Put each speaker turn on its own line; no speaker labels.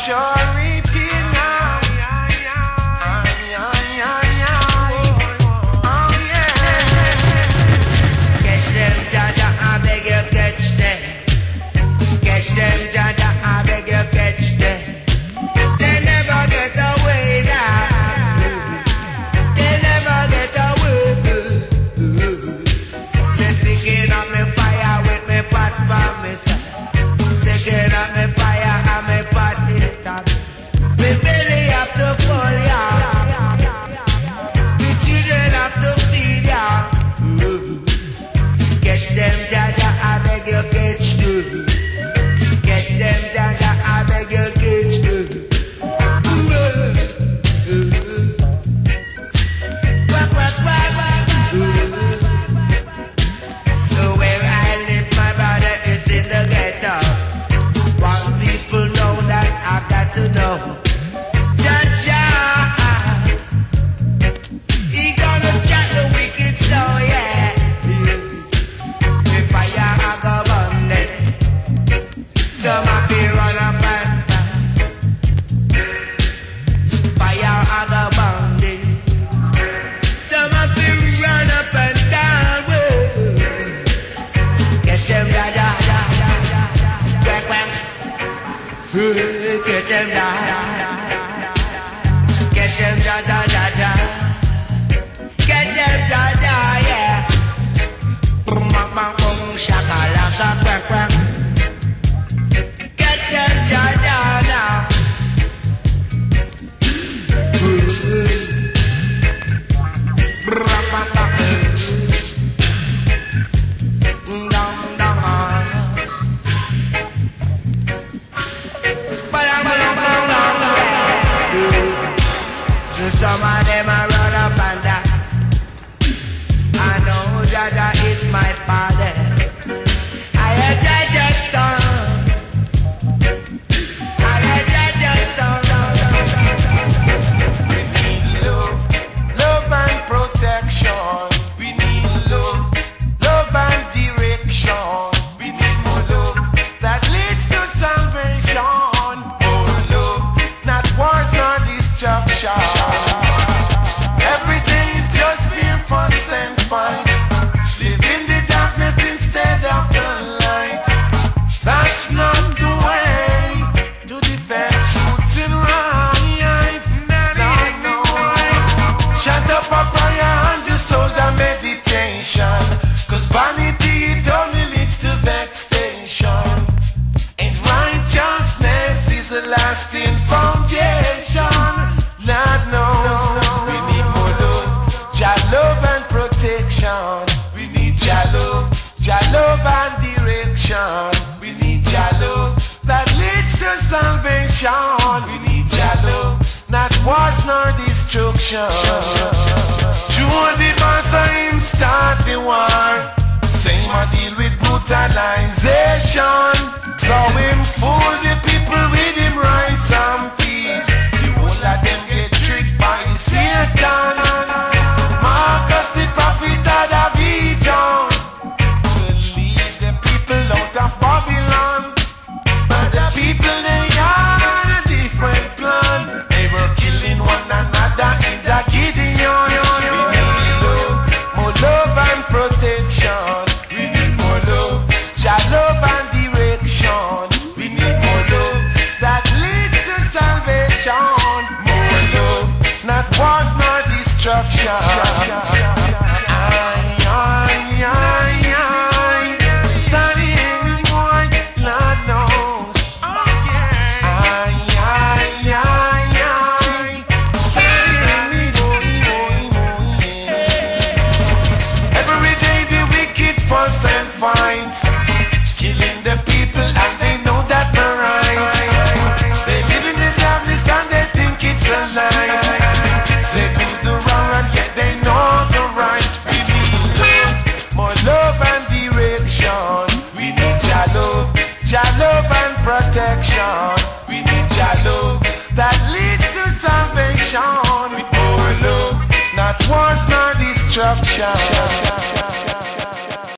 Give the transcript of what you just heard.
maturity now. Oh yeah.
Catch them, Jaja, I beg you, catch them. Catch them, Jaja, I beg you, catch them. They never get away now. They never get away. They sticking on me fire with me pot for me, sir. Sticking on me fire and me pot it up. Me belly have to full, yeah. Me children have to feed, yeah. Catch them, Jaja, I beg you, catch them. Catch them, Jaja, I beg you, catch them. Where I live, my brother, is in the ghetto. Want people know that I got to know. Jaja, he gonna chat the wicked so yeah. The fire I go burn it. Some of you run up and fire I go burn it. Some of you run up and down. Get them Jaja, quack quack. Get them Jaja, get them Jaja, Jaja. Get them Jaja, yeah. Boom, bang, bang, boom, shakalaka, quack quack. Get them Jaja now. Some of them are run up and down. I know Jaja is my father. I am Jaja's son. I am Jaja's son.
We need love, love and protection. We need love, love and direction. We need more love that leads to salvation. More love, not wars nor destruction. Every day is just fear, fuss and fight. Live in the darkness instead of the light. That's not the way to defend truths and rights. No. Shut up a prayer and just hold a meditation. Cause vanity it only leads to vexation. And righteousness is a lasting foundation. Lord knows we need more love, Jah love and protection. We need Jah love and direction. We need Jah love that leads to salvation. We need Jah love, not wars nor destruction. Joe the boss him start the war. Same a deal with brutalization. So him fool the people with him rights and peace. The whole of them get tricked by Satan. Marcus the prophet had a vision to lead the people out of Babylon. But the people they had a different plan. They were killing one another in the Gideon. We need love, more love and protection. We need more love, Jah love and direction. We need more love that leads to salvation. More love, not wars nor destruction. Studying boy, Lord knows. Every day the wicked fuss and fight, killing the people and they know that they're right. They live in the darkness and they think it's a light. They do the wrong and yet they know the right. We need love, more love and direction. We need Jah love and protection. We need Jah love that leads to salvation. With more love, not wars nor destruction.